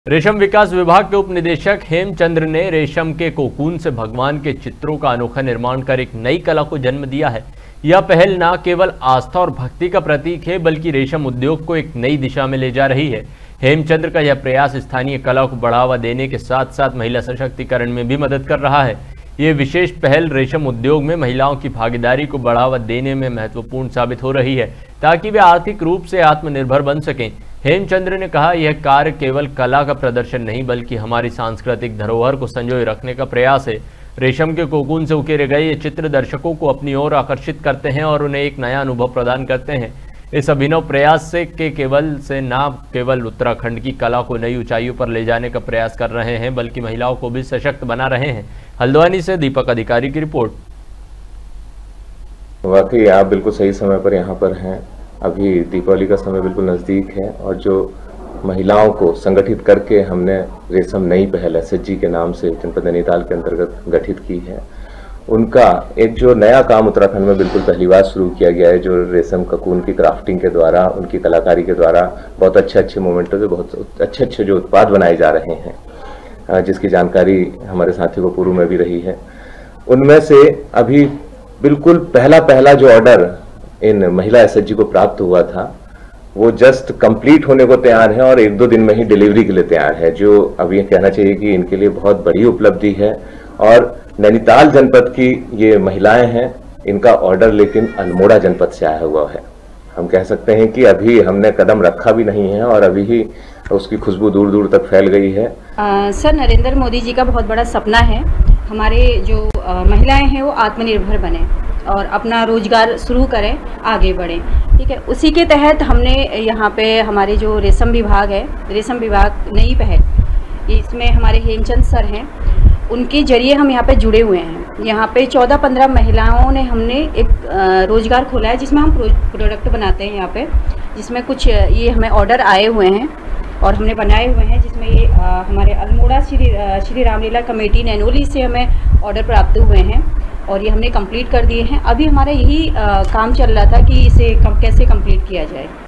रेशम विकास विभाग के उप निदेशक हेमचंद्र ने रेशम के कोकून से भगवान के चित्रों का अनोखा निर्माण कर एक नई कला को जन्म दिया है। यह पहल न केवल आस्था और भक्ति का प्रतीक है बल्कि रेशम उद्योग को एक नई दिशा में ले जा रही है। हेमचंद्र का यह प्रयास स्थानीय कला को बढ़ावा देने के साथ साथ महिला सशक्तिकरण में भी मदद कर रहा है। ये विशेष पहल रेशम उद्योग में महिलाओं की भागीदारी को बढ़ावा देने में महत्वपूर्ण साबित हो रही है ताकि वे आर्थिक रूप से आत्मनिर्भर बन सकें। हेमचंद्र ने कहा, यह कार्य केवल कला का प्रदर्शन नहीं बल्कि हमारी सांस्कृतिक धरोहर को संजोए रखने का प्रयास है। रेशम के कोकून से उकेरे गए ये चित्र दर्शकों को अपनी ओर आकर्षित करते हैं और उन्हें एक नया अनुभव प्रदान करते हैं। इस अभिनव प्रयास से न केवल उत्तराखंड की कला को नई ऊंचाइयों पर ले जाने का प्रयास कर रहे हैं बल्कि महिलाओं को भी सशक्त बना रहे हैं। हल्द्वानी से दीपक अधिकारी की रिपोर्ट। वाकई आप बिल्कुल सही समय पर यहाँ पर हैं। अभी दीपावली का समय बिल्कुल नज़दीक है और जो महिलाओं को संगठित करके हमने रेशम नई पहल एसएचजी के नाम से जनपद नैनीताल के अंतर्गत गठित की है, उनका एक जो नया काम उत्तराखंड में बिल्कुल पहली बार शुरू किया गया है, जो रेशम ककून की क्राफ्टिंग के द्वारा, उनकी कलाकारी के द्वारा बहुत अच्छे मोमेंटों से बहुत अच्छे जो उत्पाद बनाए जा रहे हैं, जिसकी जानकारी हमारे साथियों को पूर्व में भी रही है। उनमें से अभी बिल्कुल पहला जो ऑर्डर इन महिला एसएचजी को प्राप्त हुआ था वो जस्ट कंप्लीट होने को तैयार है और 1-2 दिन में ही डिलीवरी के लिए तैयार है, जो अभी ये कहना चाहिए कि इनके लिए बहुत बड़ी उपलब्धि है। और नैनीताल जनपद की ये महिलाएं हैं, इनका ऑर्डर लेकिन अल्मोड़ा जनपद से आया हुआ है। हम कह सकते हैं कि अभी हमने कदम रखा भी नहीं है और अभी ही उसकी खुशबू दूर दूर तक फैल गई है। सर, नरेंद्र मोदी जी का बहुत बड़ा सपना है हमारे जो महिलाएं हैं वो आत्मनिर्भर बने और अपना रोजगार शुरू करें, आगे बढ़ें। ठीक है, उसी के तहत हमने यहाँ पे हमारे जो रेशम विभाग है, रेशम विभाग नई पहल, इसमें हमारे हेमचंद सर हैं, उनके जरिए हम यहाँ पे जुड़े हुए हैं। यहाँ पे 14-15 महिलाओं ने हमने एक रोजगार खोला है जिसमें हम प्रोडक्ट बनाते हैं यहाँ पे, जिसमें कुछ ये हमें ऑर्डर आए हुए हैं और हमने बनाए हुए हैं, जिसमें ये हमारे अल्मोड़ा श्री रामलीला कमेटी नैनोली से हमें ऑर्डर प्राप्त हुए हैं और ये हमने कंप्लीट कर दिए हैं। अभी हमारा यही काम चल रहा था कि इसे कैसे कंप्लीट किया जाए।